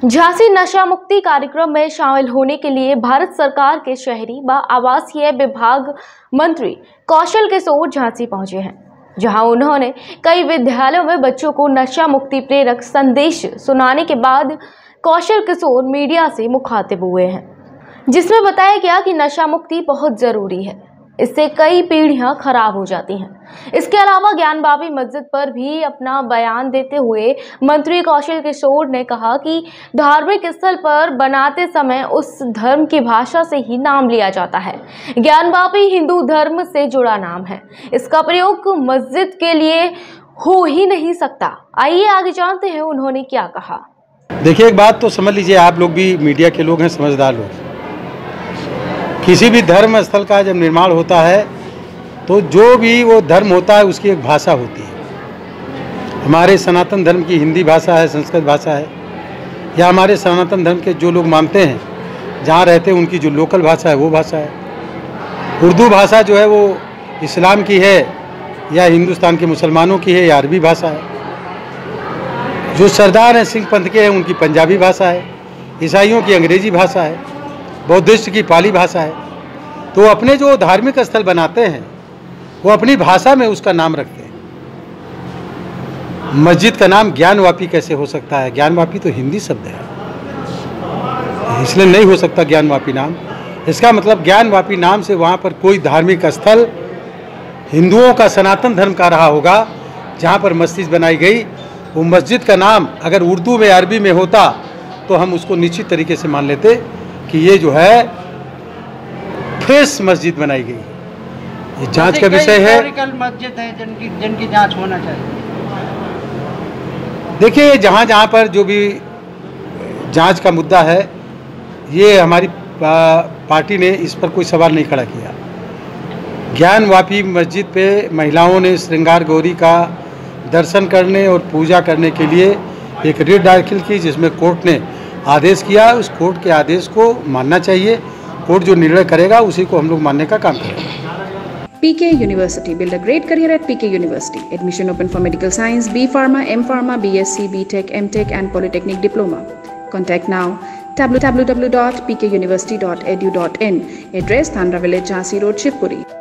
झांसी नशा मुक्ति कार्यक्रम में शामिल होने के लिए भारत सरकार के शहरी व आवासीय विभाग मंत्री कौशल किशोर झांसी पहुंचे हैं, जहां उन्होंने कई विद्यालयों में बच्चों को नशा मुक्ति प्रेरक संदेश सुनाने के बाद कौशल किशोर मीडिया से मुखातिब हुए हैं, जिसमें बताया गया कि नशा मुक्ति बहुत जरूरी है, इससे कई पीढ़ियां खराब हो जाती हैं। इसके अलावा ज्ञानबाबी मस्जिद पर भी अपना बयान देते हुए मंत्री कौशल किशोर ने कहा कि धार्मिक स्थल पर बनाते समय उस धर्म की भाषा से ही नाम लिया जाता है। ज्ञानबाबी हिंदू धर्म से जुड़ा नाम है, इसका प्रयोग मस्जिद के लिए हो ही नहीं सकता। आइए आगे जानते हैं उन्होंने क्या कहा। देखिए, एक बात तो समझ लीजिए, आप लोग भी मीडिया के लोग हैं, समझदार लोग। किसी भी धर्म स्थल का जब निर्माण होता है तो जो भी वो धर्म होता है उसकी एक भाषा होती है। हमारे सनातन धर्म की हिंदी भाषा है, संस्कृत भाषा है, या हमारे सनातन धर्म के जो लोग मानते हैं जहाँ रहते हैं उनकी जो लोकल भाषा है वो भाषा है। उर्दू भाषा जो है वो इस्लाम की है या हिंदुस्तान के मुसलमानों की है या अरबी भाषा है। जो सरदार हैं सिख पंथ के हैं उनकी पंजाबी भाषा है, ईसाइयों की अंग्रेजी भाषा है, बौद्धिस्ट की पाली भाषा है। तो अपने जो धार्मिक स्थल बनाते हैं वो अपनी भाषा में उसका नाम रखते हैं। मस्जिद का नाम ज्ञानवापी कैसे हो सकता है? ज्ञानवापी तो हिंदी शब्द है, इसलिए नहीं हो सकता ज्ञानवापी नाम। इसका मतलब ज्ञानवापी नाम से वहाँ पर कोई धार्मिक स्थल हिंदुओं का सनातन धर्म का रहा होगा, जहाँ पर मस्जिद बनाई गई, वो मस्जिद का नाम अगर उर्दू में अरबी में होता तो हम उसको निश्चित तरीके से मान लेते कि ये जो है फ्रेश मस्जिद बनाई गई। ये जांच का विषय है। मस्जिद है जिनकी जांच होना चाहिए। देखिए, जहाँ पर जो भी जांच का मुद्दा है, ये हमारी पार्टी ने इस पर कोई सवाल नहीं खड़ा किया। ज्ञानवापी मस्जिद पे महिलाओं ने श्रृंगार गौरी का दर्शन करने और पूजा करने के लिए एक रिट दाखिल की, जिसमें कोर्ट ने आदेश किया। उस कोर्ट के आदेश को मानना चाहिए। कोर्ट जो निर्णय करेगा उसी को हम लोग मानने का काम करेंगे। PK University. Build a great career at PK University. Admission open for medical science, B Pharma, M Pharma, BSc, BTech, MTech and Polytechnic Diploma. Contact now www.pkuniversity.edu.in. Address Thandra Village, Jhansi Road, Shivpuri.